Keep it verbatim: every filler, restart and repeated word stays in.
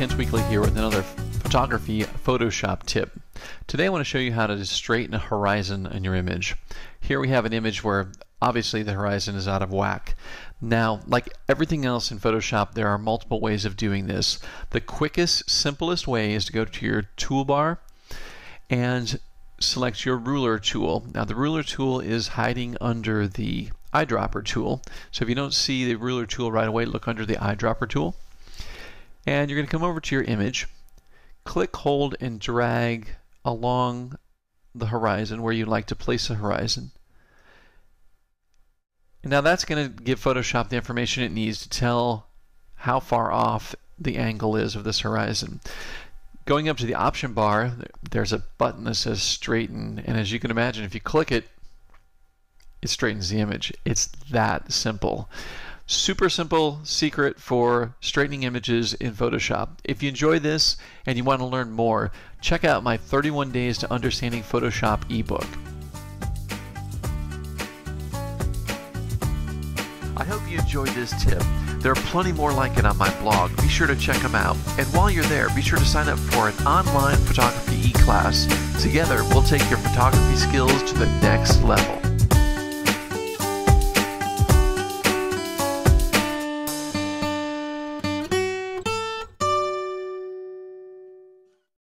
Kent Weakley here with another photography Photoshop tip. Today I want to show you how to straighten a horizon in your image. Here we have an image where obviously the horizon is out of whack. Now, like everything else in Photoshop, there are multiple ways of doing this. The quickest, simplest way is to go to your toolbar and select your ruler tool. Now the ruler tool is hiding under the eyedropper tool. So if you don't see the ruler tool right away, look under the eyedropper tool. And you're going to come over to your image, click, hold, and drag along the horizon where you'd like to place the horizon. And now that's going to give Photoshop the information it needs to tell how far off the angle is of this horizon. Going up to the option bar, there's a button that says straighten, and as you can imagine, if you click it, it straightens the image. It's that simple. Super simple secret for straightening images in Photoshop. If you enjoy this and you want to learn more, check out my thirty-one days to Understanding Photoshop ebook. I hope you enjoyed this tip. There are plenty more like it on my blog. Be sure to check them out. And while you're there, be sure to sign up for an online photography e-class. Together, we'll take your photography skills to the next level.